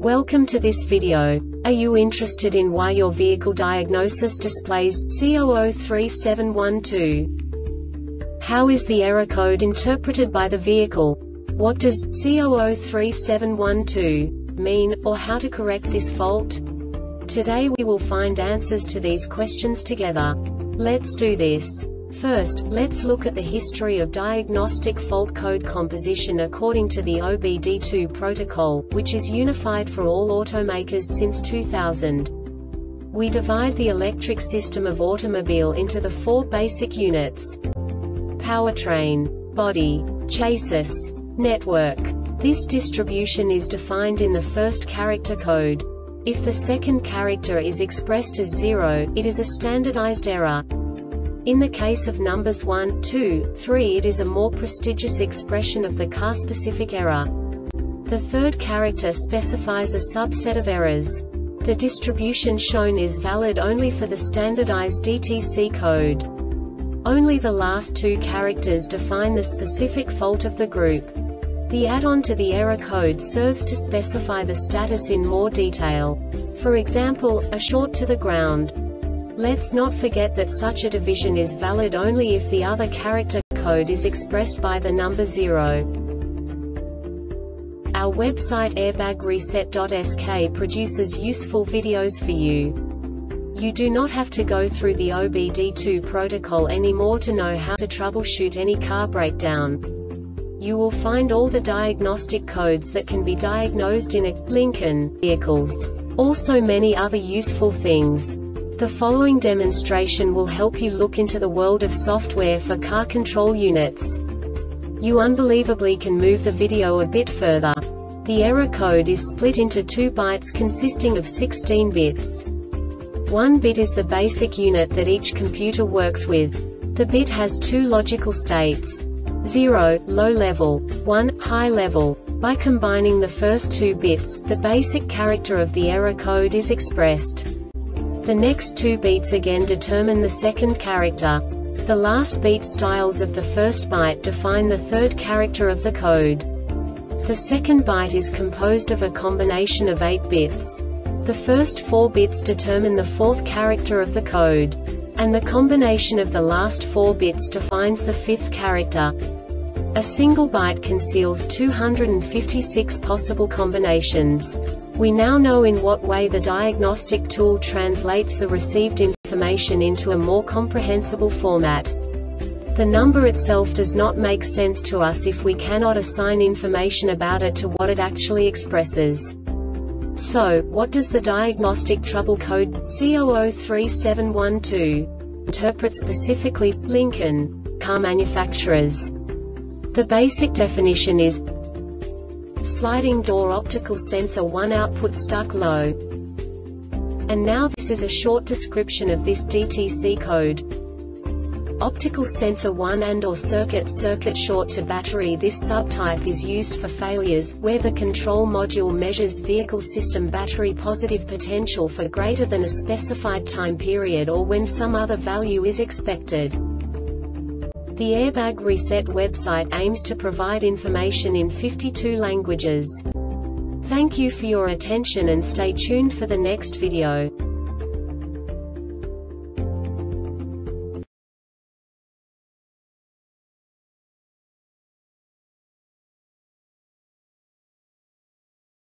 Welcome to this video. Are you interested in why your vehicle diagnosis displays C003712? How is the error code interpreted by the vehicle? What does C003712 mean, or how to correct this fault? Today we will find answers to these questions together. Let's do this. First, let's look at the history of diagnostic fault code composition according to the OBD2 protocol, which is unified for all automakers since 2000. We divide the electric system of automobile into the four basic units: powertrain, body, chassis, network. This distribution is defined in the first character code. If the second character is expressed as 0, it is a standardized error. In the case of numbers 1, 2, 3, it is a more prestigious expression of the car-specific error. The third character specifies a subset of errors. The distribution shown is valid only for the standardized DTC code. Only the last two characters define the specific fault of the group. The add-on to the error code serves to specify the status in more detail. For example, a short to the ground. Let's not forget that such a division is valid only if the other character code is expressed by the number 0. Our website airbagreset.sk produces useful videos for you. You do not have to go through the OBD2 protocol anymore to know how to troubleshoot any car breakdown. You will find all the diagnostic codes that can be diagnosed in a Lincoln vehicles. Also many other useful things. The following demonstration will help you look into the world of software for car control units. You unbelievably can move the video a bit further. The error code is split into 2 bytes consisting of 16 bits. 1 bit is the basic unit that each computer works with. The bit has 2 logical states: 0, low level, 1, high level. By combining the first 2 bits, the basic character of the error code is expressed. The next 2 beats again determine the second character. The last beat styles of the first byte define the third character of the code. The second byte is composed of a combination of 8 bits. The first 4 bits determine the fourth character of the code. And the combination of the last 4 bits defines the fifth character. A single byte conceals 256 possible combinations. We now know in what way the diagnostic tool translates the received information into a more comprehensible format. The number itself does not make sense to us if we cannot assign information about it to what it actually expresses. So, what does the diagnostic trouble code C003712 interpret specifically for Lincoln car manufacturers? The basic definition is sliding door optical sensor 1 output stuck low. And now this is a short description of this DTC code. Optical sensor 1 and/or circuit short to battery. This subtype is used for failures where the control module measures vehicle system battery positive potential for greater than a specified time period or when some other value is expected. The Airbag Reset website aims to provide information in 52 languages. Thank you for your attention and stay tuned for the next video.